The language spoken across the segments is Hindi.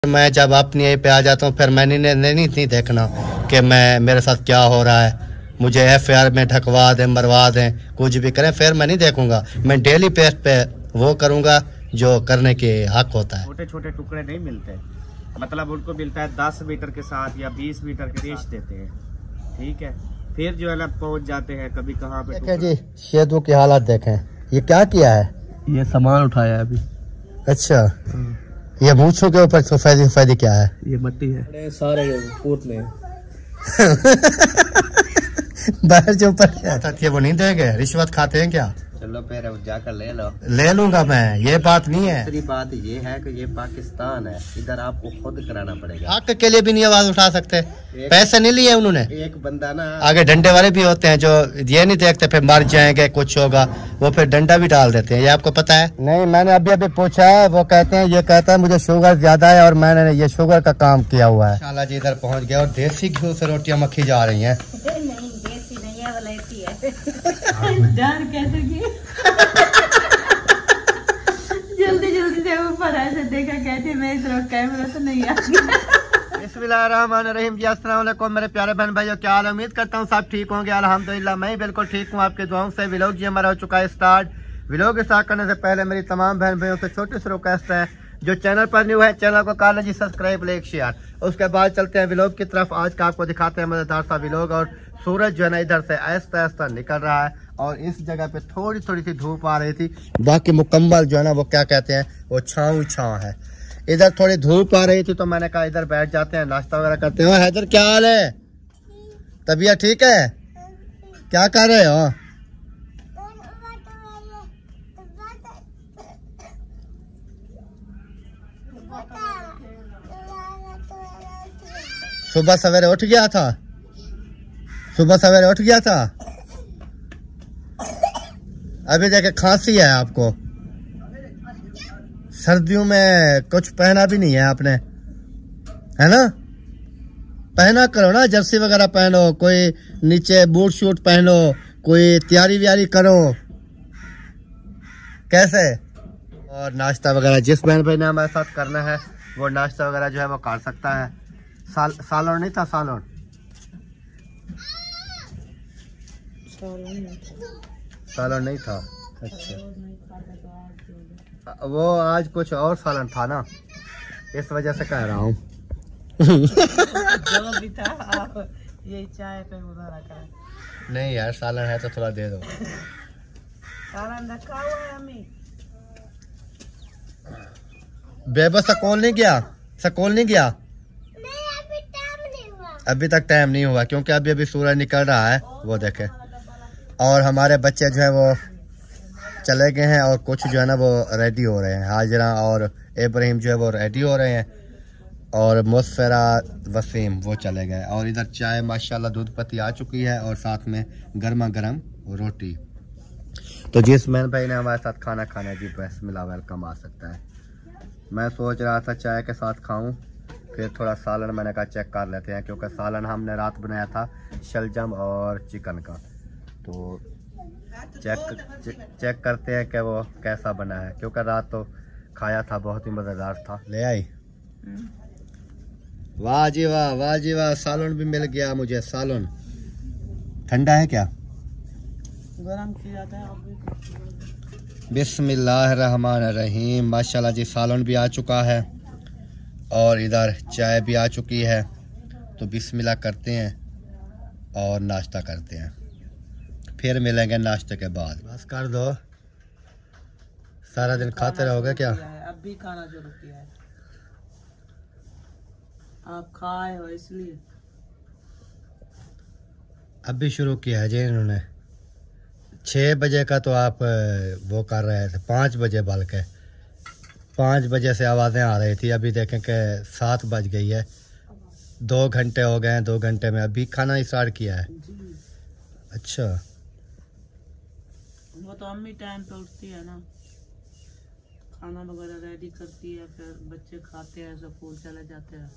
मैं जब अपनी यहीं पे आ जाता हूँ फिर मैंने नहीं देखना कि मैं मेरे साथ क्या हो रहा है। मुझे FIR में ढकवा दें, मरवा दें, कुछ भी करें, फिर मैं नहीं देखूंगा। मैं डेली पेज पे वो करूंगा जो करने के हक होता है। छोटे छोटे टुकड़े नहीं मिलते, मतलब उनको मिलता है 10 मीटर के साथ या 20 मीटर के रेश देते हैं, ठीक है। फिर जो है ना पहुंच जाते हैं कभी कहाँ पे। देखें जी, शेदू की हालत देखें, ये क्या किया है, ये सामान उठाया है अभी। अच्छा, ये मूछों के ऊपर सफेदी क्या है, ये मट्टी है, सारे कोट में बाहर जो ऊपर वो नहीं देंगे, रिश्वत खाते हैं क्या? चलो फिर जाकर ले लूंगा मैं, ये बात नहीं है। दूसरी बात ये है कि ये पाकिस्तान है, इधर आपको खुद कराना पड़ेगा। हक के लिए भी नहीं आवाज उठा सकते, पैसे नहीं लिए उन्होंने। एक बंदा ना आगे डंडे वाले भी होते हैं जो ये नहीं देखते फिर मर जाएंगे कुछ होगा, वो फिर डंडा भी डाल देते हैं, ये आपको पता है? नहीं, मैंने अभी पूछा है, वो कहते हैं, ये कहता है मुझे शुगर ज्यादा है और मैंने ये शुगर का काम किया हुआ है। इंशाल्लाह जी इधर पहुंच गया और देसी घी से रोटियां मक्खी जा रही हैं। डर कैसे की जल्दी से ऊपर ऐसे देखा, कहते मेरी तरफ कैमरा तो नहीं आ गया। बिस्मिल्लाहिर्रहमानिर्रहीम जी, अस्सलाम वालेकुम मेरे प्यारे बहन भाइयों, क्या हाल? उम्मीद करता हूँ सब ठीक होंगे। अल्हम्दुलिल्लाह मैं बिल्कुल ठीक हूँ, आपके दुआओं से। व्लॉग जी हमारा हो चुका है स्टार्ट। व्लॉग स्टार्ट करने से पहले मेरी तमाम बहन भाइयों से छोटी सी रिक्वेस्ट है, जो चैनल पर न्यू है चैनल को कर लीजिए सब्सक्राइब, लाइक, शेयर। उसके बाद चलते हैं व्लॉग की तरफ। आज का आपको दिखाते हैं मजेदार सा व्लॉग। और सूरज जो है ना इधर से आहिस्ता आहिस्ता निकल रहा है और इस जगह पे थोड़ी थोड़ी सी धूप आ रही थी, बाकी मुकम्मल जो है ना वो क्या कहते हैं वो छाँव छाँव है। इधर थोड़ी धूप आ रही थी तो मैंने कहा इधर बैठ जाते हैं, नाश्ता वगैरह करते हैं। हैदर क्या हाल है, तबीयत ठीक है? क्या कर रहे हो? सुबह सवेरे उठ गया था, सुबह सवेरे उठ गया था। अभी देखे खांसी है आपको, सर्दियों में कुछ पहना भी नहीं है आपने, है ना? पहना करो ना, जर्सी वगैरह पहनो, कोई नीचे बूट शूट पहनो, कोई तैयारी व्यारी करो। कैसे? और नाश्ता वगैरह जिस बहन भाई ने हमारे साथ करना है वो नाश्ता वगैरह जो है वो कर सकता है। सालन नहीं था, सालन नहीं था। अच्छा, वो आज कुछ और सालन था ना, इस वजह से कह रहा हूँ। जो भी था आप ये चाय पे उधर रखा है। नहीं यार, सालन है तो थोड़ा दे दो। सालन रखा हुआ है हमें। बेबस स्कूल नहीं गया? स्कूल नहीं गया? अभी तक टाइम नहीं हुआ क्योंकि अभी सूरज निकल रहा है, वो देखे। और हमारे बच्चे जो है वो चले गए हैं और कुछ जो है ना वो रेडी हो रहे हैं। हाजरा और इब्राहिम जो है वो रेडी हो रहे हैं और मुसफरा, वसीम वो चले गए। और इधर चाय माशाल्लाह दूध पत्ती आ चुकी है और साथ में गर्मा गर्म रोटी। तो जिस मैन भाई ने हमारे साथ खाना खाना जी बस मिला वेलकम आ सकता है। मैं सोच रहा था चाय के साथ खाऊं, फिर थोड़ा सालन मैंने कहा चेक कर लेते हैं, क्योंकि सालन हमने रात बनाया था शलजम और चिकन का। तो चेक करते हैं कि वो कैसा बना है, क्योंकि रात तो खाया था, बहुत ही मज़ेदार था। ले आई, वाह जी वाह, वाह जी वाह, सालन भी मिल गया मुझे। सालन ठंडा है क्या? गरम किया जाता है। बिस्मिल्लाहिर्रहमानिर्रहीम, माशाल्लाह जी सालन भी आ चुका है और इधर चाय भी आ चुकी है। तो बिस्मिल्लाह करते हैं और नाश्ता करते हैं, फिर मिलेंगे नाश्ते के बाद। बस कर दो, सारा दिन खाते रहोगे क्या? अब भी खाना शुरू किया है, आप खाए हो इसलिए। अब भी शुरू किया है जी इन्होंने। 6 बजे का तो आप वो कर रहे थे, 5 बजे, बल्कि 5 बजे से आवाज़ें आ रही थी। अभी देखें कि 7 बज गई है, 2 घंटे हो गए हैं। 2 घंटे में अभी खाना स्टार्ट किया है। अच्छा, वो तो अम्मी टाइम पे उठती है ना, खाना वगैरह रेडी करती है, फिर बच्चे खाते हैं, स्कूल चले जाते हैं।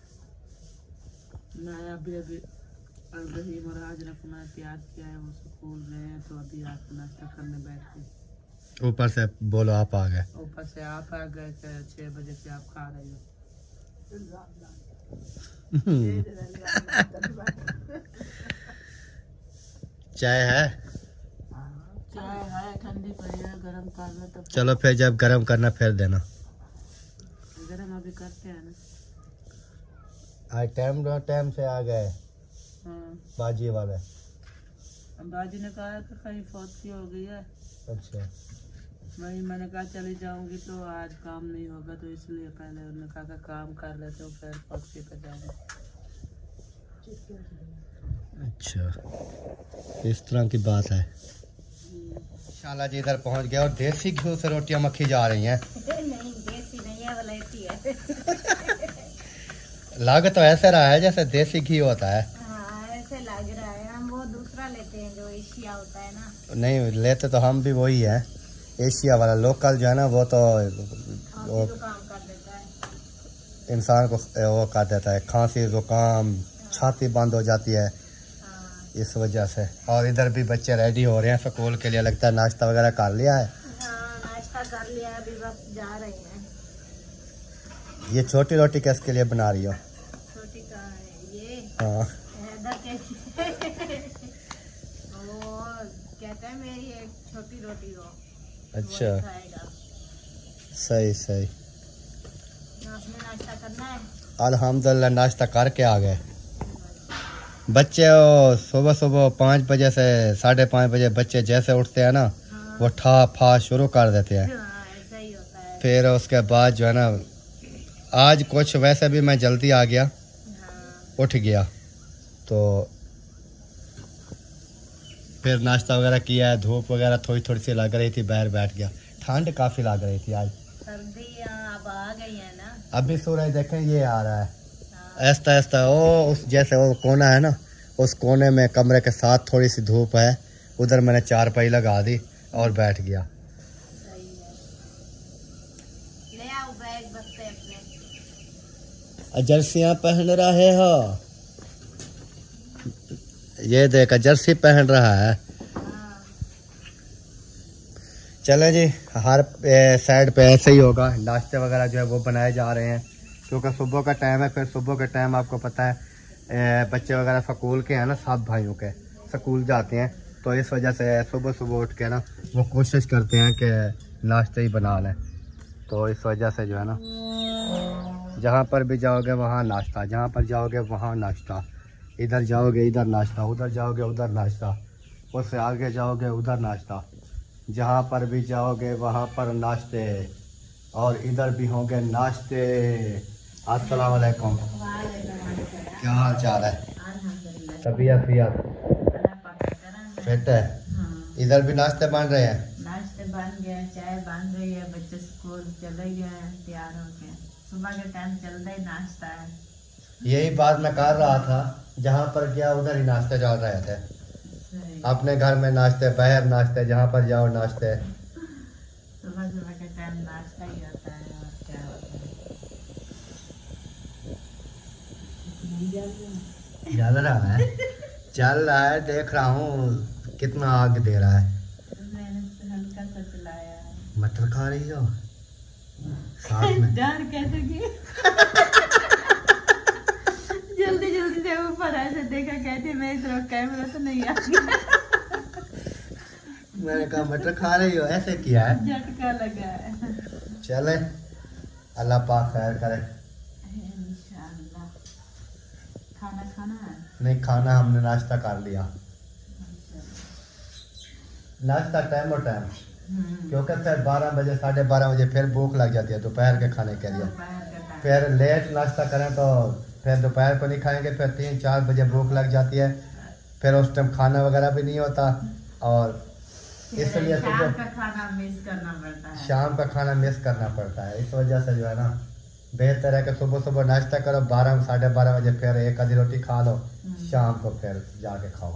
मैं अभी इब्राहिम और हाजरा को मैंने तैयार किया है, वो स्कूल गए हैं, तो अभी आप नाश्ता करने बैठ गए। ऊपर से बोलो आप आ गए, ऊपर से आप आ गए थे, 6 बजे से आप खा रहे हो। चाय है? चाय है, ठंडी पड़ी है, गरम कर लो तो। चलो फिर जब गरम करना फिर देना। गरम अभी करते हैं ना। आज टाइम से आ गए हाँ, बाजी वाले। बाजी ने कहा कि कहीं फौत की हो गई है। अच्छा, वही मैंने कहा चली जाऊंगी तो आज काम नहीं होगा, तो इसलिए पहले उन्होंने कहा कि काम कर लेते हो फिर पक्षी पे जाएंगे। अच्छा इस तरह की बात है। शाला जी इधर पहुंच गया और देसी घी से रोटियां मक्खी जा रही हैं। नहीं देसी नहीं है, वलायती है। लग तो ऐसे रहा है जैसे देसी घी होता है। हाँ ऐसे लग रहा है, हम वो दूसरा लेते हैं जो एशिया होता है ना। नहीं लेते तो हम भी वही है, एशिया वाला लोकल जो है ना, वो तो वो काम कर देता है इंसान को वो कर देता है, खांसी जुकाम छाती बंद हो जाती है इस वजह से। और इधर भी बच्चे रेडी हो रहे हैं स्कूल के लिए, लगता है नाश्ता वगैरह कर लिया है। हाँ नाश्ता कर लिया, अभी बस जा रहे हैं। ये छोटी रोटी किसके लिए बना रही हो? छोटी का है ये, हाँ हैदर के वो कहते हैं मेरी एक छोटी रोटी हो। अच्छा वो खाएगा। सही सही। आपने नाश्ता करना है? अल्हम्दुलिल्लाह नाश्ता करके आ गए। बच्चे सुबह सुबह 5 बजे से 5:30 बजे बच्चे जैसे उठते हैं ना, हाँ। वो ठा फा शुरू कर देते हैं। हाँ ऐसा ही होता है। फिर उसके बाद जो है ना, आज कुछ वैसे भी मैं जल्दी आ गया, हाँ उठ गया, तो फिर नाश्ता वगैरह किया है। धूप वगैरह थोड़ी थोड़ी सी लग रही थी, बाहर बैठ गया। ठंड काफ़ी लग रही थी आज। सर्दी अब आ गई है ना। अभी सूरज देखें ये आ रहा है हाँ। ऐसा ऐसा। वो उस जैसे वो कोना है ना, उस कोने में कमरे के साथ थोड़ी सी धूप है, उधर मैंने चारपाई लगा दी और बैठ गया। सही है, ले आओ बैग बस्ते अपने। जर्सियाँ पहन रहे हो? ये देख जर्सी पहन रहा है। हाँ चलें जी, हर साइड पे ऐसे ही होगा। नाश्ते वगैरह जो है वो बनाए जा रहे हैं, क्योंकि सुबह का टाइम है। फिर सुबह के टाइम आपको पता है बच्चे वगैरह स्कूल के हैं ना, सब भाइयों के स्कूल जाते हैं, तो इस वजह से सुबह सुबह उठ के ना वो कोशिश करते हैं कि नाश्ते ही बना लें। तो इस वजह से जो है ना, जहाँ पर भी जाओगे वहाँ नाश्ता, जहाँ पर जाओगे वहाँ नाश्ता, इधर जाओगे इधर नाश्ता, उधर जाओगे उधर नाश्ता, उससे आगे जाओगे उधर नाश्ता, जहाँ पर भी जाओगे वहाँ पर नाश्ते, और इधर भी होंगे नाश्ते। अस्सलाम वालेकुम, क्या हाल चाल है? तबीयत फिट है? इधर भी नाश्ते बन रहे हैं? नाश्ते बन गए, चाय बन रही है, बच्चे स्कूल चले गए हैं तैयार होके। सुबह के टाइम चलता ही नाश्ता है। यही बात मैं कर रहा था, जहाँ पर गया उधर ही नाश्ते चल रहे थे। अपने घर में नाश्ते, बाहर नाश्ते, जहाँ पर जाओ नाश्ते। सुबह सुबह के टाइम नाश्ता ही होता है, और क्या होता है। चल रहा है, चल रहा है, देख रहा हूँ कितना आग दे रहा है। मैंने तो हल्का सा चलाया है। मटर खा रही हो साथ में? डर कैसे की जल्दी जल्दी से ऊपर ऐसे देखा, कहते मेरी तरफ कैमरा तो नहीं आ गया। मैंने कहा मटर खा रही हो, ऐसे किया है। झटका लगा है। चले, अल्लाह पाक खैर करे। इंशाअल्लाह। खाना खाना है? नहीं खाना, हमने नाश्ता कर लिया। नाश्ता टाइम और टाइम, क्योंकि फिर 12 बजे 12:30 बजे फिर भूख लग जाती है दोपहर के खाने के लिए। फिर लेट नाश्ता करें तो फिर दोपहर को नहीं खाएंगे, फिर 3-4 बजे भूख लग जाती है, फिर उस टाइम खाना वगैरह भी नहीं होता, और इसलिए शाम का खाना मिस करना पड़ता है। शाम का खाना मिस करना पड़ता है। इस वजह से जो है ना, बेहतर है कि सुबह सुबह नाश्ता करो, 12 साढ़े 12 बजे फिर एक आधी रोटी खा लो, शाम को फिर जाके खाओ।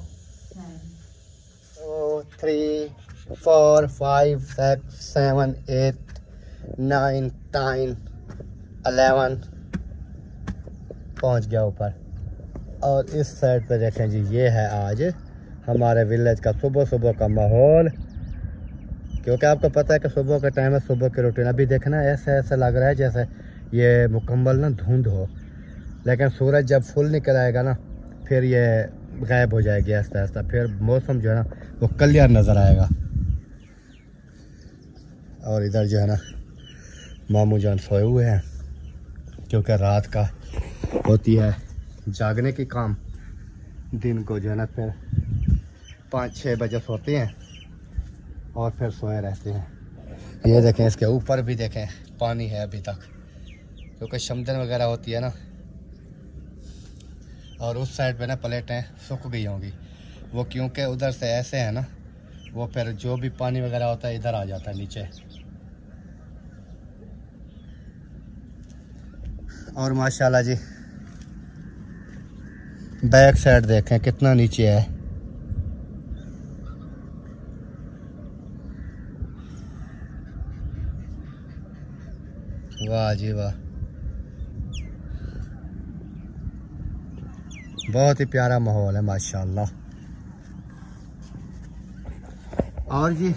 3 4 5 6 7 8 9 10 11 पहुंच गया ऊपर। और इस साइड पे देखें जी, ये है आज हमारे विलेज का सुबह सुबह का माहौल, क्योंकि आपको पता है कि सुबह का टाइम है, सुबह की रूटीन। अभी देखना ऐसे ऐसे लग रहा है जैसे ये मुकम्मल ना धुंध हो, लेकिन सूरज जब फुल निकल आएगा ना फिर ये गायब हो जाएगी आहिस्ता आहिस्ता, फिर मौसम जो है ना वो क्लियर नज़र आएगा। और इधर जो है ना मामू जान सोए हुए हैं, क्योंकि रात का होती है जागने की काम, दिन को जो है ना फिर 5-6 बजे सोते हैं और फिर सोए रहते हैं। ये देखें, इसके ऊपर भी देखें पानी है अभी तक, क्योंकि शमदन वगैरह होती है ना, और उस साइड पे ना प्लेटें सूख गई होंगी वो, क्योंकि उधर से ऐसे है ना वो, फिर जो भी पानी वगैरह होता है इधर आ जाता है नीचे। और माशाल्लाह जी बैक साइड देखें कितना नीचे है। वाह जी वाह, बहुत ही प्यारा माहौल है माशाल्लाह। और जी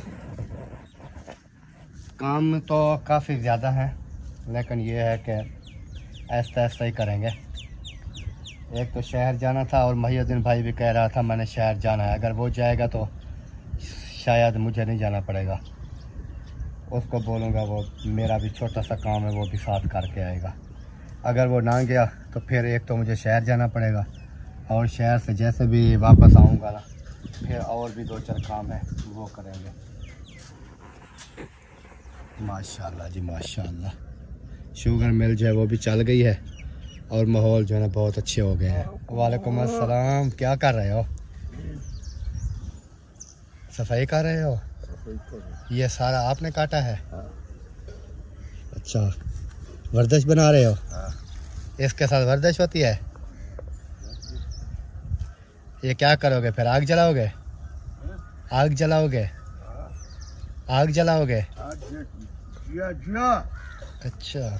काम तो काफ़ी ज़्यादा है, लेकिन ये है कि ऐसा ऐसा ही करेंगे। एक तो शहर जाना था और महिउद्दीन भाई भी कह रहा था मैंने शहर जाना है, अगर वो जाएगा तो शायद मुझे नहीं जाना पड़ेगा, उसको बोलूँगा वो मेरा भी छोटा सा काम है वो भी साथ करके आएगा। अगर वो ना गया तो फिर एक तो मुझे शहर जाना पड़ेगा, और शहर से जैसे भी वापस आऊँगा ना फिर और भी 2-4 काम है वो करेंगे। माशाल्लाह जी माशाल्लाह, शुगर मिल जो है वो भी चल गई है और माहौल जो है ना बहुत अच्छे हो गए हैं। वालेकुम अस्सलाम, क्या कर रहे हो? सफाई कर रहे हो? ये सारा आपने काटा है? अच्छा, वर्जिश बना रहे हो? इसके साथ वर्जिश होती है? ये क्या करोगे फिर, आग जलाओगे? आग जलाओगे? आग जलाओगे? अच्छा,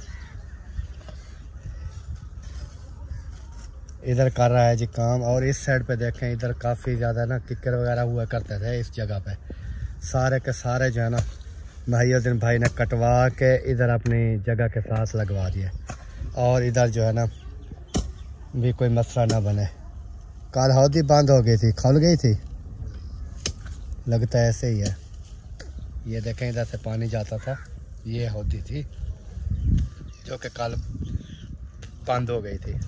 इधर कर रहा है जी काम। और इस साइड पे देखें, इधर काफ़ी ज़्यादा ना किक्कर वगैरह हुआ करते थे इस जगह पे, सारे के सारे जो है ना महिउद्दीन भाई ने कटवा के इधर अपनी जगह के साथ लगवा दिए, और इधर जो है ना भी कोई मसला ना बने। कल हौदी बंद हो गई थी, खुल गई थी, लगता है ऐसे ही है। ये देखें इधर से पानी जाता था, ये हौदी थी जो कि कल बंद हो गई थी।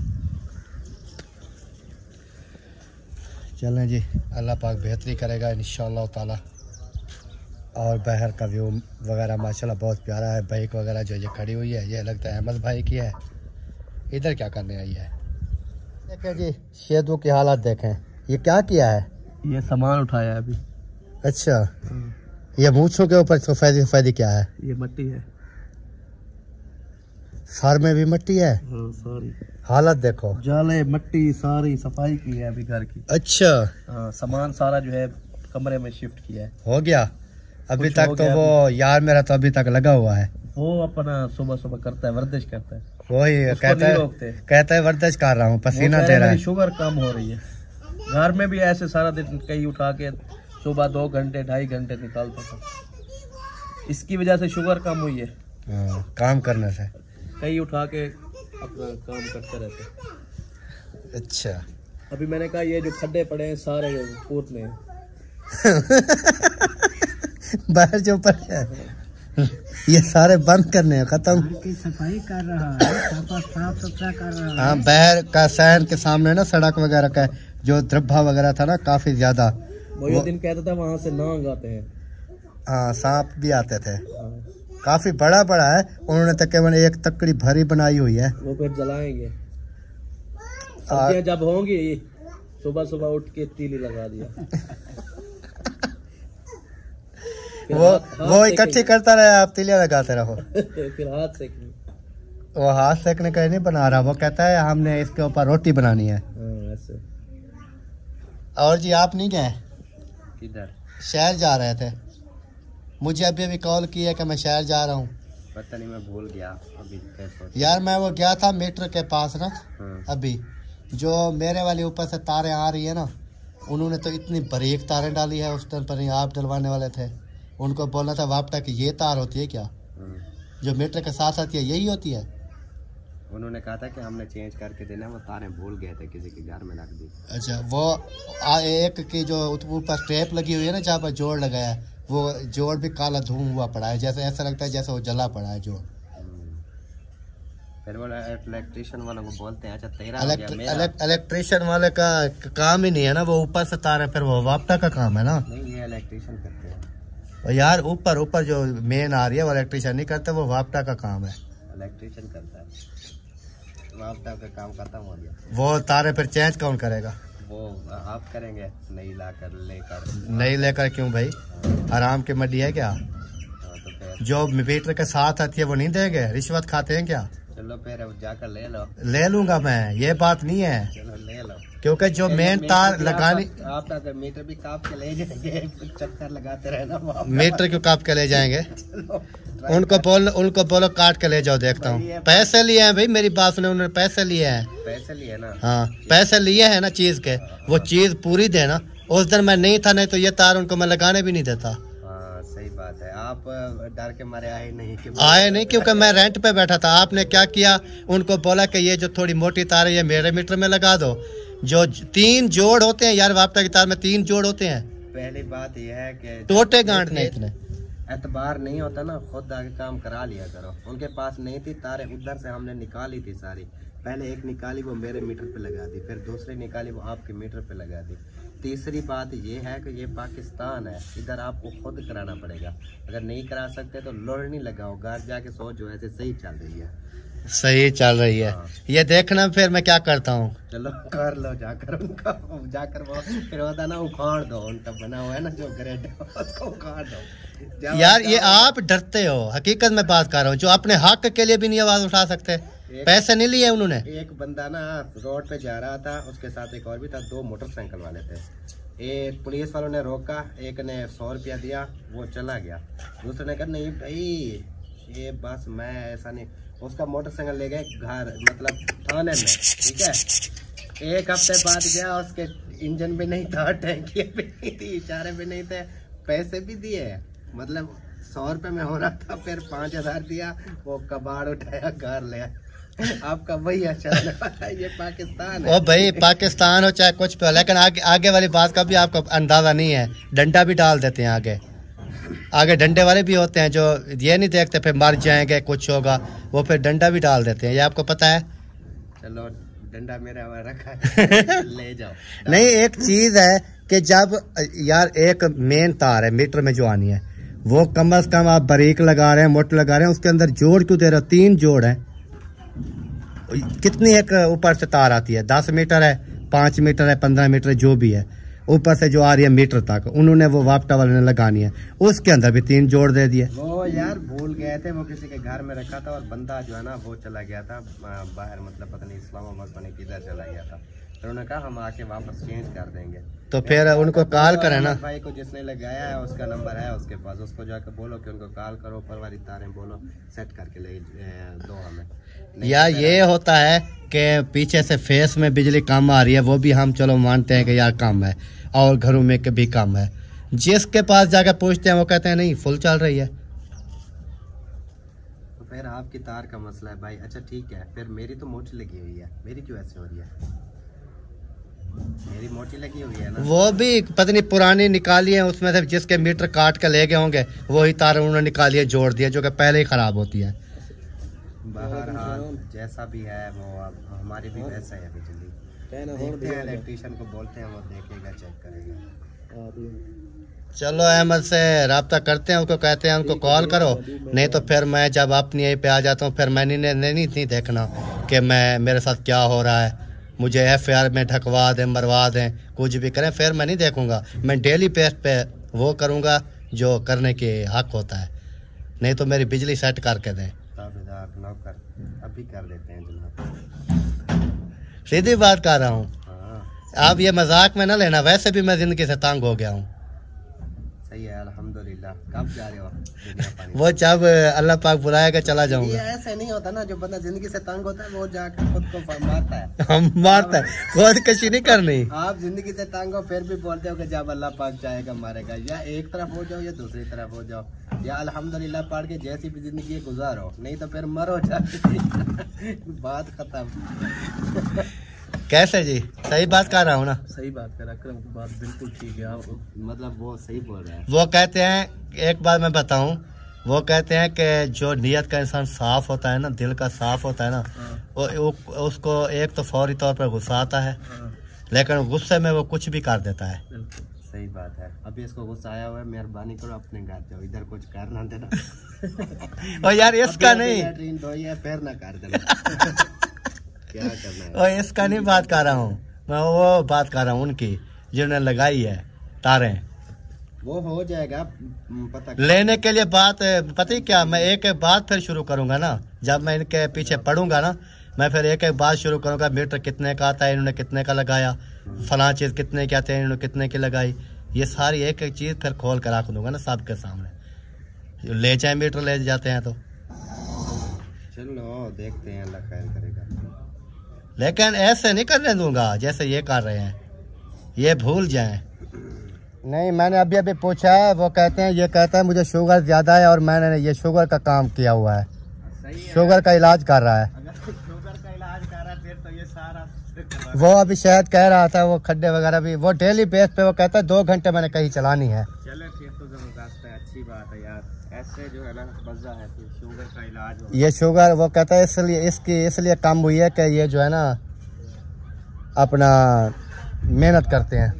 चलें जी, अल्लाह पाक बेहतरी करेगा इंशाअल्लाह ताला। और बाहर का व्यू वगैरह माशाल्लाह बहुत प्यारा है। बाइक वगैरह जो ये खड़ी हुई है ये लगता है अहमद भाई की है। इधर क्या करने आई है? देखें जी शेदू की हालत देखें, ये क्या किया है? ये सामान उठाया है अभी। अच्छा, ये मूंछों के ऊपर सफेदी क्या है? ये मिट्टी है, सर में भी मिट्टी है। सारी हालत देखो, जाले मिट्टी सारी सफाई की है अभी घर की। अच्छा, सामान सारा जो है कमरे में शिफ्ट किया है। हो गया अभी कुछ तक हो तो गया वो यार मेरा तो अभी तक लगा हुआ है, वो अपना सुबह सुबह करता है, वर्जिश करता है, वही उसको नहीं रोकते। कहता है वर्जिश कर रहा हूँ, पसीना वो दे रहा है। मेरी शुगर कम हो रही है। घर में भी ऐसे सारा दिन कई उठा के सुबह 2 घंटे 2.5 घंटे निकालता था, इसकी वजह से शुगर कम हुई है। काम करने से कई उठा के अपना काम करते रहते। अच्छा, अभी मैंने कहा ये जो खड्डे पड़े हैं सारे पूरने हैं। बाहर जो पड़े हैं ये सारे बंद करने हैं, खत्म। सफाई कर रहा है, साफ सुथरा कर रहा है। हाँ, बाहर का सैन के सामने ना सड़क वगैरह का जो द्रब्बा वगैरह था ना काफी ज्यादा, वो दिन कहता था वहाँ से नांग आते हैं। हाँ, सांप भी आते थे, काफी बड़ा बड़ा है। उन्होंने तकरीबन एक तकड़ी भरी बनाई हुई है, वो फिर जलाएंगे। सब्जियां जब होंगी सुबह सुबह उठ के तीली लगा दिया। वो इकट्ठी करता रहे, आप तीलियां लगाते रहो। फिर हाथ सेकनी। वो हाथ सेकने का नहीं बना रहा, वो कहता है हमने इसके ऊपर रोटी बनानी है। ऐसे। और जी आप नहीं गए? किधर? शहर जा रहे थे, मुझे अभी अभी कॉल किया कि मैं शहर जा रहा हूँ। पता नहीं, मैं भूल गया अभी कैसे। यार मैं वो गया था मीटर के पास ना, हाँ। अभी जो मेरे वाले ऊपर से तारें आ रही है ना, उन्होंने तो इतनी बारीक तारें डाली है। उस टाइम पर आप डलवाने वाले थे, उनको बोलना था वापटा कि ये तार होती है क्या हाँ। जो मीटर के साथ आती है, यही होती है? उन्होंने कहा था कि हमने चेंज करके देना, वो तारें भूल गए थे, किसी के घर में रख दी। अच्छा, वो एक की जो ऊपर टेप लगी हुई है ना, जहाँ पर जोड़ लगाया है, वो जोड़ भी काला धूम हुआ पड़ा है, जैसे ऐसा लगता है जैसे वो जला पड़ा है जोड़। फिर वो इलेक्ट्रिशियन वालों को बोलते हैं, अच्छा तेरा हो गया, मेरा इलेक्ट्रिशियन वाले का काम ही नहीं है ना, वो ऊपर से तार, फिर वो वापटा का काम है ना। नहीं, ये इलेक्ट्रिशियन करते हैं। और यार ऊपर जो मेन आ रही है वो इलेक्ट्रिशियन नहीं करता, वो वापटा का काम है। इलेक्ट्रिशियन करता है, वापटा का काम खत्म हो गया। वो तारे फिर चेंज कौन करेगा? वो आप करेंगे, नहीं लेकर नहीं लेकर क्यों भाई, आराम की मड्डी है क्या? तो फिर जो मीटर के साथ आती है वो नहीं देंगे? रिश्वत खाते हैं क्या? चलो फिर जाकर ले लो। ले लूंगा मैं, ये बात नहीं है, चलो ले लो, क्योंकि जो मेन तार लगानी, आप अगर मीटर भी काट के ले जाएंगे, चक्कर लगाते रहना। मीटर क्यों काट के ले जाएंगे? उनको बोलो काट के ले जाओ, देखता हूँ। पैसे लिए हैं भाई, मेरी बात सुने, उन्होंने पैसे लिए हैं। पैसे लिए ना? हाँ, पैसे लिए हैं ना चीज के, वो चीज पूरी देना। उस दिन मैं नहीं था, नहीं तो ये तार उनको मैं लगाने भी नहीं देता। हाँ सही बात है, आप डर के मारे आए नहीं क्योंकि मैं रेंट पे बैठा था। आपने क्या किया, उनको बोला कि ये जो थोड़ी मोटी तार है ये मेरे मीटर में लगा दो। जो 3 जोड़ होते हैं यार, वापटा की तार में 3 जोड़ होते हैं। पहली बात यह है कि टोटे गांठ नहीं इतने एतबार नहीं होता ना, खुद आगे काम करा लिया करो। उनके पास नहीं थी तारे, उधर से हमने निकाली थी सारी। पहले एक निकाली वो मेरे मीटर पे लगा दी, फिर दूसरी निकाली वो आपके मीटर पे लगा दी। तीसरी बात ये है कि ये पाकिस्तान है, इधर आपको खुद कराना पड़ेगा। अगर नहीं करा सकते तो लोड नहीं लगाओ, घर जाके सो जो ऐसे सही चल रही है। सही चल रही है। हाँ। ये देखना फिर मैं क्या करता हूँ। चलो कर लो जाकर उनका, जाकर वो फिर होता ना उखाड़ दो, उनका बना हुआ है ना जो ग्रेड, उसको उखाड़ दो। यार ये आप डरते हो, हकीकत में बात कर रहा हूँ। जो अपने हक के लिए भी नहीं आवाज उठा सकते, पैसे नहीं लिए उन्होंने। एक बंदा ना रोड पे जा रहा था, उसके साथ एक और भी था, 2 मोटरसाइकिल वाले थे। एक पुलिस वालों ने रोका, एक ने 100 रुपया दिया, वो चला गया। दूसरे ने कहा नहीं भाई ये बस मैं ऐसा नहीं, उसका मोटरसाइकिल ले गए घर, मतलब थाने में, ठीक है। 1 हफ्ते बाद गया, उसके इंजन भी नहीं था, टैंकी भी नहीं थी, इशारे भी नहीं थे, पैसे भी दिए, मतलब 100 रुपये में हो रहा था, फिर 5000 दिया, वो कबाड़ उठाया घर ले। आपका वही अच्छा, ये पाकिस्तान है। ओ भाई पाकिस्तान हो चाहे कुछ भी हो, लेकिन आगे वाली बात का भी आपको अंदाजा नहीं है। डंडा भी डाल देते हैं आगे डंडे वाले भी होते हैं जो ये नहीं देखते फिर मर जाएंगे कुछ होगा, वो फिर डंडा भी डाल देते हैं, ये आपको पता है। चलो डंडा मेरे हवा रखा है, ले जाओ। नहीं, एक चीज है कि जब यार एक मेन तार है मीटर में जो आनी है, वो कम से कम आप बारीक लगा रहे हैं, मोटे लगा रहे हैं, उसके अंदर जोड़ क्यों दे रहे हो? 3 जोड़ है। कितनी एक ऊपर से तार आती है? 10 मीटर है, 5 मीटर है, 15 मीटर है, जो भी है, ऊपर से जो आ रही है मीटर तक, उन्होंने वो वापटा वाले ने लगानी है, उसके अंदर भी 3 जोड़ दे दिए। वो यार भूल गए थे, वो किसी के घर में रखा था, और बंदा जो है ना वो चला गया था बाहर, मतलब पता नहीं इस्लामाबाद पता नहीं किधर चला गया था। तो उन्होंने कहा हम आके वापस चेंज कर देंगे। तो फिर उनको कॉल करें ना। भाई को जिसने लगाया है उसका नंबर है उसके पास, उसको जाकर बोलो कि उनको कॉल करो, ऊपर वाली तारें बोलो सेट करके ले दो हमें। यार ये होता है कि पीछे से फेस में बिजली कम आ रही है, वो भी हम चलो मानते हैं कि यार कम है, और घरों में के भी कम है। जिसके पास जाकर पूछते हैं वो कहते हैं नहीं फुल चल रही है। तो फिर आपकी तार का मसला है भाई। अच्छा ठीक है, फिर मेरी तो मोटी लगी हुई है, मेरी क्यों ऐसे हो रही है? मेरी मोटी लगी हुई है ना। वो भी पता नहीं पुरानी निकाली है, उसमें से जिसके मीटर काट के ले गए होंगे वही तार उन्होंने निकाली है, जोड़ दिया, जो कि पहले ही खराब होती है। बहरहाल जैसा भी है वो अब हमारी भी वैसा है बिजली। देखते हैं इलेक्ट्रिशियन को बोलते हैं, वो देखेगा चेक करेगा। चलो अहमद से रब्ता करते हैं, उसको कहते हैं उनको कॉल करो, नहीं तो फिर मैं जब अपनी यहीं पे आ जाता हूँ फिर मैंने नहीं देखना कि मैं मेरे साथ क्या हो रहा है, मुझे FIR में ढकवा दें, मरवा दें, कुछ भी करें, फिर मैं नहीं देखूंगा। मैं डेली बेस पे वो करूंगा जो करने के हक होता है, नहीं तो मेरी बिजली सेट करके दें। नौकर अभी कर देते हैं जनाब, सीधी बात कर रहा हूँ। हाँ आप ये मजाक में ना लेना, वैसे भी मैं जिंदगी से तंग हो गया हूँ। सही है अल्हम्दुलिल्लाह। था, कब जा रहे हो दुनिया पानी? वो जब अल्लाह पाक बुलाएगा चला ये जाऊंगा। ऐसे नहीं होता ना, जो बंदा जिंदगी से तंग होता है वो जाकर खुद को मारता है। हम मारता है, खुदकशी नहीं करनी। आप जिंदगी से तंग हो फिर भी बोलते हो कि जब अल्लाह पाक चाहेगा मारेगा। या एक तरफ हो जाओ या दूसरी तरफ हो जाओ, या अल्हम्दुलिल्लाह पढ़ के जैसी भी जिंदगी गुजारो, नहीं तो फिर मरो जाती। बात खत्म। कैसे जी, सही बात कर रहा हूँ ना? सही बात कर अकरम की बात बिल्कुल ठीक है। आप मतलब वो सही बोल रहा है। वो कहते हैं, एक बात मैं बताऊं, वो कहते हैं कि जो नियत का इंसान साफ होता है ना, दिल का साफ होता है ना, वो उसको एक तो फौरी तौर पर गुस्सा आता है, लेकिन गुस्से में वो कुछ भी कर देता है। सही बात है। अभी इसको गुस्सा आया हुआ है, मेहरबानी करो अपने घर जाओ, इधर कुछ कर ना देना। और यार इसका नहीं, लैट्रीन धोई है फिर ना कर देना। क्या करना है? और इसका नहीं बात कर रहा हूँ मैं, वो बात कर रहा हूँ उनकी जिन्होंने लगाई है तारें। वो हो जाएगा पता। लेने के लिए बात पता ही क्या, मैं एक एक बात फिर शुरू करूंगा ना, जब मैं इनके पीछे पढ़ूंगा ना, मैं फिर एक एक बात शुरू करूंगा। मीटर कितने का आता है, इन्होंने कितने का लगाया, फलां चीज़ कितने की आते हैं, इन्होंने कितने की लगाई, ये सारी एक एक चीज़ फिर खोल कर रख दूंगा ना सबके सामने। ले जाए मीटर ले जाते हैं तो चलो देखते हैं, अल्लाह खैर करेगा। लेकिन ऐसे नहीं करने दूंगा जैसे ये कर रहे हैं, ये भूल जाएं। नहीं, मैंने अभी अभी पूछा है, वो कहते हैं, ये कहता है मुझे शुगर ज़्यादा है और मैंने ये शुगर का काम किया हुआ है, शुगर का इलाज कर रहा है। अगर शुगर का इलाज कर रहा है फिर तो ये सारा वो अभी शायद कह रहा था, वो खड्डे वगैरह भी वो डेली बेस पे वो कहता है 2 घंटे मैंने कहीं चलानी है। चले फिर तो जबरदस्त है, अच्छी बात है यार। ऐसे जो है ना मजा है, फिर शुगर का इलाज हो। ये शुगर वो कहता है इसलिए कम हुई है कि ये जो है ना अपना मेहनत करते हैं।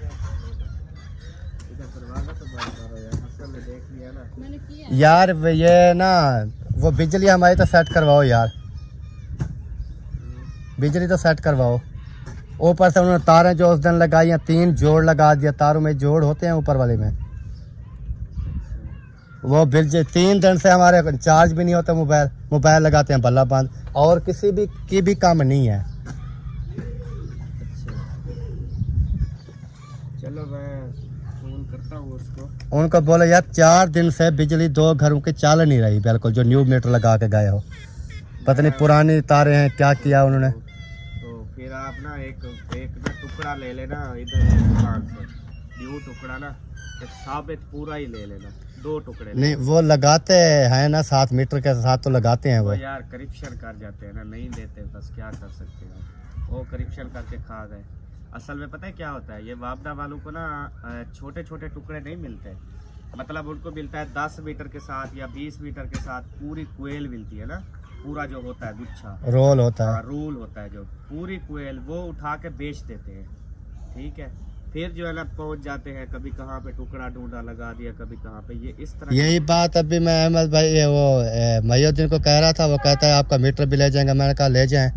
यार ये ना वो बिजली हमारी तो सेट करवाओ यार, बिजली तो सेट करवाओ। ऊपर से उन्होंने तारें जो उस दिन लगाई हैं 3 जोड़ लगा दिया, तारों में जोड़ होते हैं ऊपर वाले में, वो बिजली 3 दिन से हमारे चार्ज भी नहीं होता। मोबाइल लगाते हैं बल्ला बंद, और किसी भी की भी काम नहीं है। चलो मैं फोन करता हूँ उसको, उनको बोलो यार 4 दिन से बिजली 2 घरों की चल नहीं रही बिल्कुल, जो न्यू मीटर लगा के गए हो। पता नहीं पुरानी तारे हैं क्या किया उन्होंने। तो फिर आप ना एक ना टुकड़ा ले लेना इधर दुकान से, न्यू टुकड़ा ना, एक साबित पूरा ही ले लेना, 2 टुकड़े। नहीं वो लगाते हैं ना 7 मीटर के साथ तो लगाते हैं वो। यार करिप्शन कर जाते हैं ना, नहीं देते, बस क्या कर सकते हैं। वो करिप्शन करके खा गए। असल में पता है क्या होता है, ये वापदा वालों को ना छोटे छोटे टुकड़े नहीं मिलते, मतलब उनको मिलता है 10 मीटर के साथ या 20 मीटर के साथ पूरी कोयल मिलती है ना, पूरा जो होता है गुच्छा रोल होता है, रोल होता है, जो पूरी कोयल वो उठा के बेच देते हैं। ठीक है, फिर जो है ना पहुंच जाते हैं, कभी कहाँ पे टुकड़ा ढूंढा लगा दिया, कभी कहाँ पे, ये इस तरह। यही बात अभी मैं अहमद भाई वो महीउद्दीन को कह रहा था, वो कहता है आपका मीटर भी ले जाएंगे। मैंने कहा ले जाएं,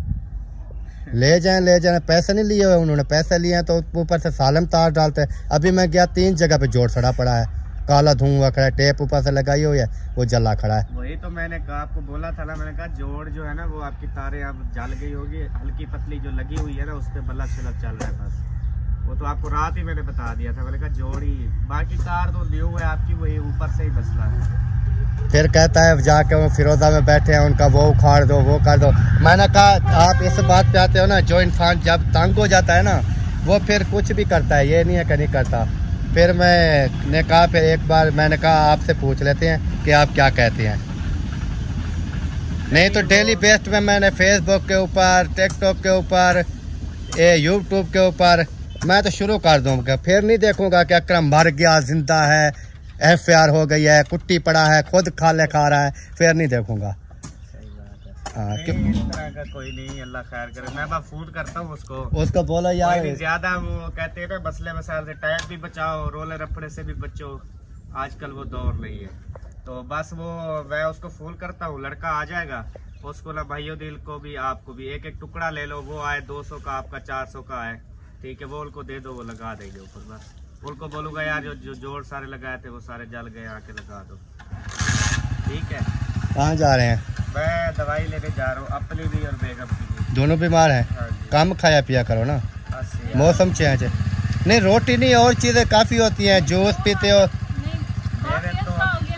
पैसे नहीं लिए हुए उन्होंने, पैसे लिए हैं तो ऊपर से सालम तार डालते हैं। अभी मैं गया 3 जगह पे जोड़ सड़ा पड़ा है, काला धुआं खड़ा है, टेप ऊपर से लगाई हुई है, वो जला खड़ा है। वही तो मैंने कहा, आपको बोला था ना, मैंने कहा जोड़ जो है ना वो आपकी तारें अब जल गई होगी, हल्की पतली जो लगी हुई है ना उस पर बल्ला छिलक चल रहा है बस। वो तो आपको रात ही मैंने बता दिया था, मैंने कहा जोड़ ही, बाकी तार तो न्यू है आपकी, वही ऊपर से ही मसला है। फिर कहता है जाके वो फिरोजा में बैठे हैं, उनका वो उखाड़ दो, वो कर दो। मैंने कहा आप इस बात पे आते हो ना, जो इंसान जब तंग हो जाता है ना वो फिर कुछ भी करता है, ये नहीं है कि नहीं करता। फिर मैंने कहा, फिर एक बार मैंने कहा आपसे पूछ लेते हैं कि आप क्या कहते हैं। नहीं तो डेली बेस्ट में मैंने फेसबुक के ऊपर, टिकटॉक के ऊपर, यूट्यूब के ऊपर मैं तो शुरू कर दूंगा। फिर नहीं देखूंगा कि अकरम मर गया, जिंदा है, FAR हो गई है, कुट्टी पड़ा है, खुद खा रहा है, फिर नहीं देखूंगा। नहीं, इस तरह का कोई नहीं, अल्लाह खैर करे। मैं बस फोन करता हूँ उसको बोलो यार ज्यादा, वो कहते हैं ना मसले मसाइल से टाइम भी बचाओ, रोले रपड़े से भी बचो, आजकल वो दौर नहीं है। तो बस वो मैं उसको फोन करता हूँ, लड़का आ जाएगा, उसको ना भाइयों दिल को भी आपको भी एक टुकड़ा ले लो, वो आए 200 का, आपका 400 का है, ठीक है, वो उनको दे दो, वो लगा देंगे ऊपर। बस उनको बोलूँगा यार जो जोड़ सारे लगाए थे वो सारे जल गए, आके लगा दो, ठीक है। कहाँ जा रहे हैं? मैं दवाई लेने जा रहा हूँ, अपनी भी और बेगम की भी। दोनों बीमार हैं? हाँ जी। कम खाया पिया करो ना, मौसम चेंज है। नहीं रोटी नहीं और चीज़ें काफ़ी होती हैं, जूस पीते हो। मेरे तो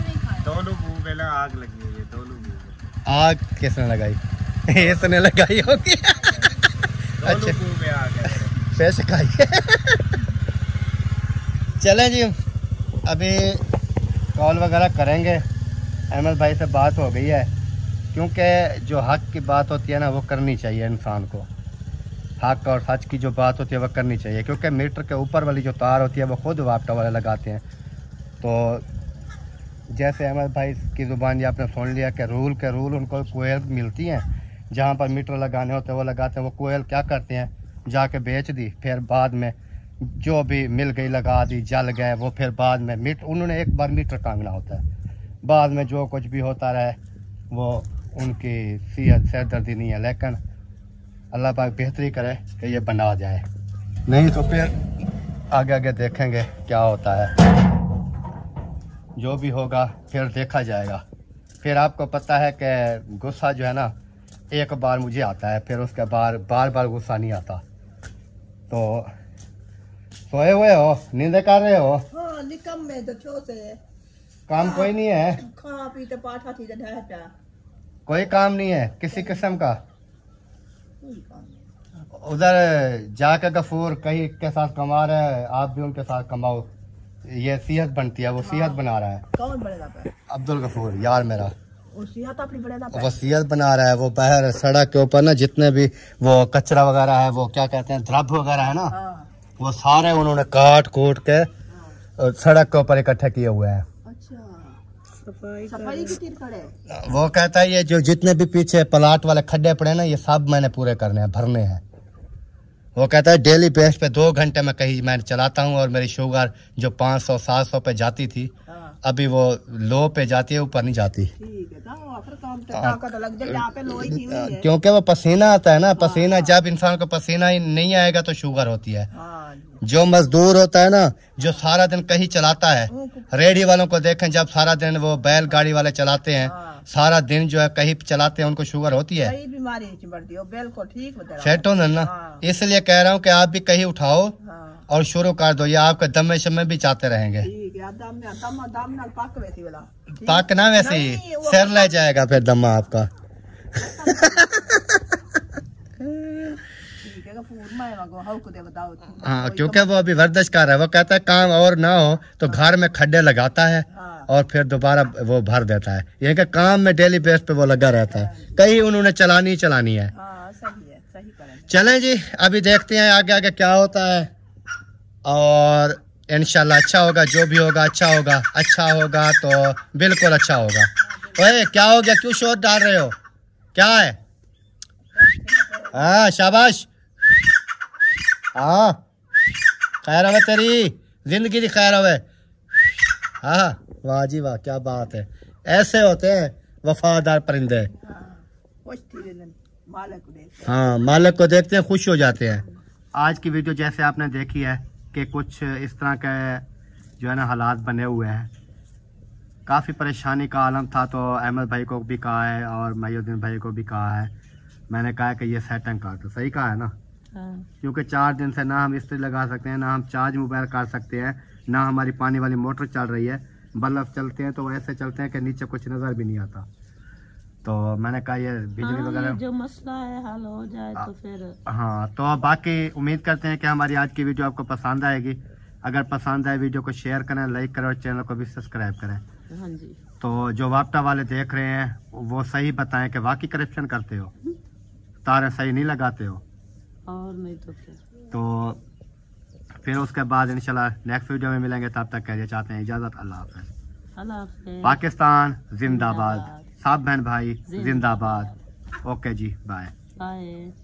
आग लगी हुई है दोनों में। आग किसने लगाई? इसने लगाई होगी। अच्छा में आग है। फिश खाई। चलें जी, अभी कॉल वगैरह करेंगे। अहमद भाई से बात हो गई है, क्योंकि जो हक की बात होती है ना वो करनी चाहिए इंसान को। हक और सच की जो बात होती है वो करनी चाहिए, क्योंकि मीटर के ऊपर वाली जो तार होती है वो खुद वापटा वाले लगाते हैं। तो जैसे अहमद भाई की ज़ुबान ये आपने सुन लिया कि रूल के रूल उनको कोयल मिलती हैं, जहाँ पर मीटर लगाने होते हैं वो लगाते हैं। वो कोयल क्या करते हैं, जाके बेच दी, फिर बाद में जो भी मिल गई लगा दी, जल गए वो, फिर बाद में उन्होंने एक बार मीटर टांगना होता है, बाद में जो कुछ भी होता रहे वो उनकी सेहत सिरदर्दी नहीं है। लेकिन अल्लाह पाक बेहतरी करे कि ये बना जाए, नहीं तो फिर आगे आगे देखेंगे क्या होता है। जो भी होगा फिर देखा जाएगा। फिर आपको पता है कि गुस्सा जो है ना एक बार मुझे आता है, फिर उसके बार बार गुस्सा नहीं आता। तो सोए हुए हो, नींद कर रहे हो? हाँ, निकम में तो छो से काम कोई नहीं है? खा पी तो पाठा थी तो ढाटा कोई काम नहीं है किसी किस्म का? कोई काम नहीं। उधर जाके गफूर कहीं के साथ कमा रहे हैं, आप भी उनके साथ कमाओ, ये सेहत बनती है। वो सेहत बना रहा है। कौन बनेगा पे? अब्दुल गफूर यार मेरा, वो सेहत अपनी बनेगा पे। वो सेहत बना रहा है। वो बाहर सड़क के ऊपर ना जितने भी वो कचरा वगैरह है, वो क्या कहते हैं, द्रव्य वगैरह है ना, वो सारे उन्होंने काट कूट के सड़क के ऊपर इकट्ठे किए हुए हैं। सफाई की तीर खड़े। वो कहता है ये जो जितने भी पीछे प्लाट वाले खड्डे पड़े ना, ये सब मैंने पूरे करने हैं, भरने हैं। वो कहता है डेली बेस पे 2 घंटे में कहीं मैं चलाता हूँ, और मेरी शुगर जो 500-700 पे जाती थी अभी वो लो पे जाती है, ऊपर नहीं जाती। ठीक है, तो फिर काम तो ताकत लग जाए, यहाँ पे लोई की हुई है। क्योंकि वो पसीना आता है ना, पसीना जब इंसान को पसीना ही नहीं आएगा तो शुगर होती है। जो मजदूर होता है ना, जो सारा दिन कहीं चलाता है, रेडी वालों को देखें, जब सारा दिन वो बैलगाड़ी वाले चलाते हैं, सारा दिन जो है कहीं चलाते हैं, उनको शुगर होती है। कई बीमारी नहीं बढ़ती हो, बिल्कुल ठीक बता रहा हूं। सेट हो ना, इसलिए कह रहा हूँ कि आप भी कहीं उठाओ और शुरू कर दो, ये आपके दमे शमे भी चाहते रहेंगे। ठीक है, दम ना पक वैसी वाला पाकना वैसे ही सिर ले जाएगा फिर दमा आपका। हाँ, क्योंकि वो अभी वर्जिश कर रहा है। वो कहता है काम और ना हो तो घर में खड्डे लगाता है और फिर दोबारा वो भर देता है। ये कि काम में डेली बेस पे वो लगा रहता है, कहीं उन्होंने चलानी है। सही है, सही करें। चलें जी, अभी देखते हैं आगे आगे क्या होता है, और इंशाल्लाह अच्छा होगा। जो भी होगा अच्छा होगा, अच्छा होगा तो बिल्कुल अच्छा होगा। ओए क्या हो गया, क्यों शोर डाल रहे हो, क्या है? हाँ शाबाश, हाँ खैर हवे, तेरी जिंदगी की खैर हवे। हाँ वाह जी वाह, क्या बात है। ऐसे होते हैं वफादार परिंदे। हाँ, मालिक को देखते हैं खुश हो जाते हैं। आज की वीडियो जैसे आपने देखी है कि कुछ इस तरह के जो है ना हालात बने हुए हैं। काफ़ी परेशानी का आलम था, तो अहमद भाई को भी कहा है और मयूद्दीन भाई को भी कहा है। मैंने कहा कि ये सेटिंग कर दो, सही कहा है ना। क्योंकि 4 दिन से ना हम इस्त्री लगा सकते हैं, ना हम चार्ज मोबाइल कर सकते हैं, ना हमारी पानी वाली मोटर चल रही है। बल्ब चलते हैं तो ऐसे चलते हैं कि नीचे कुछ नज़र भी नहीं आता। तो मैंने कहा ये बिजली वगैरह जो मसला है हल हो जाए तो फिर। हाँ, तो बाकी उम्मीद करते हैं कि हमारी आज की वीडियो आपको पसंद आएगी। अगर पसंद आए वीडियो को शेयर करें, लाइक करें और चैनल को भी सब्सक्राइब करें। हाँ जी। तो जो वापटा वाले देख रहे हैं वो सही बताएं कि वाकई करप्शन करते हो, तारें सही नहीं लगाते हो, और नहीं तो क्या। तो फिर उसके बाद इंशाल्लाह नेक्स्ट वीडियो में मिलेंगे। तब तक कहना चाहते हैं इजाज़त, अल्लाह हाफ़िज़। अल्लाह हाफ़िज़। पाकिस्तान जिंदाबाद, सब बहन भाई जिंदाबाद। ओके जी, बाय बाय।